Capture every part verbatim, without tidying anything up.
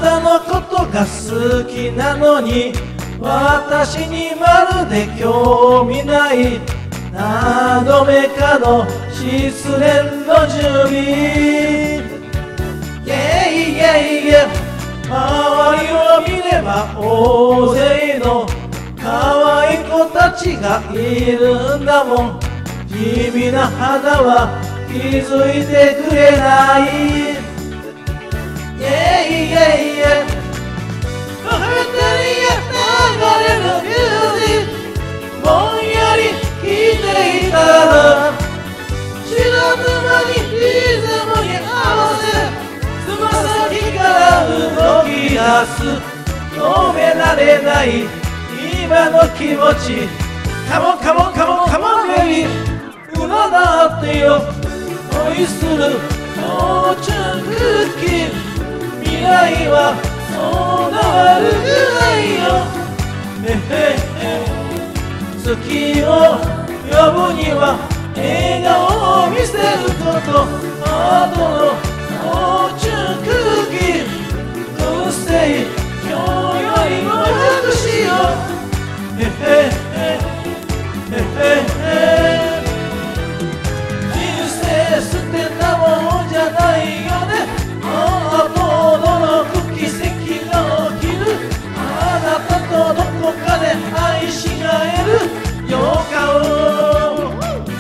たのことが好きなのに私にまるで興味ない。何度目かの失恋の準備。イェイイェイイェイ、周りを見れば大勢の可愛い子たちがいるんだもん。地味な肌は気づいてくれない。イェイイェイイェイ、ふたりへ流れるミュージック、ぼんやり聴いていたら知らぬ間にリズムに合わせつま先から動き出す。止められない今の気持ち。カモンカモンカモンカモンベイビー、占ってよ恋するフォーチュンクッキー。未来はそんな悪くないよ。へへへ、好きを呼ぶには笑顔を見せること。あとのフォーチュンクッキー、うっせい今日よりも良くしよう。へへへへへへ、人生捨てたもんじゃないよね。ああ、驚く奇跡が起きる。あなたとどこかで愛し合える予感を。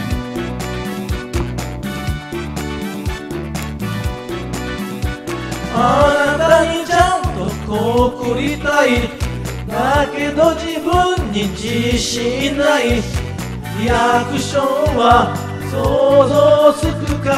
あなたにちゃんと告りたい。だけど自分に自信ない。リアクションは想像つくから。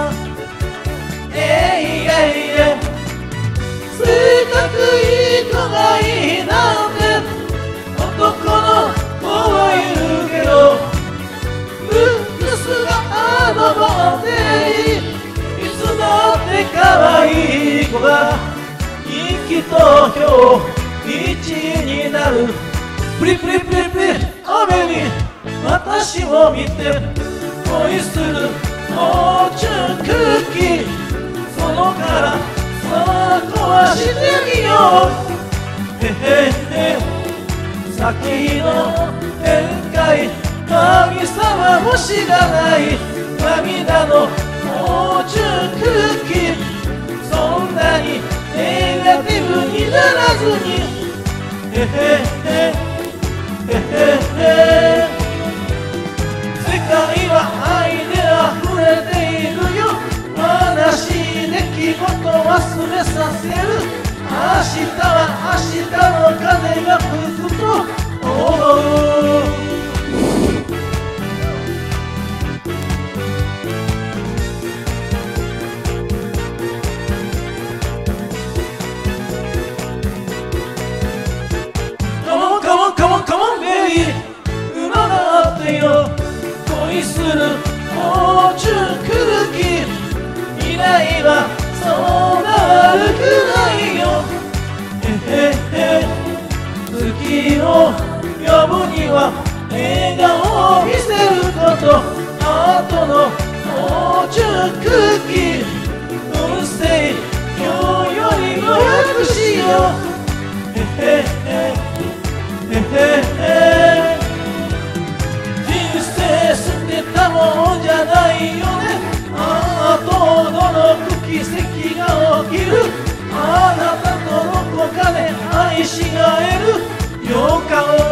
えいえいえ、性格いい子がいいなんて男の子は言うけど、ルックスがアドバンテージ、いつだって可愛い子が人気投票いちいになる。プリプリプリプリ雨に私を見て恋するフォーチュンクッキー。そのからさあ壊してみよう。へへへ、先の展開神様も知らない涙のフォーチュンクッキー。そんなにネガティブにならずに。へへへへへへ、世界は愛で溢れているよ。悲しい出来事忘れさせる。明日は明日の風が吹くと思う。カモンカモンカモンカモンベイビー、占ってよ恋するフォーチュンクッキー。未来はそんな悪くないよ。へへへ、好きを呼ぶには笑顔を見せること。あとのフォーチュンクッキー、うっせい今日よりも良くしよう。へへへへへへ、人生捨てたもんじゃないよね。ああ、驚く奇跡が起きる。あなたとどこかで愛し合える予感を。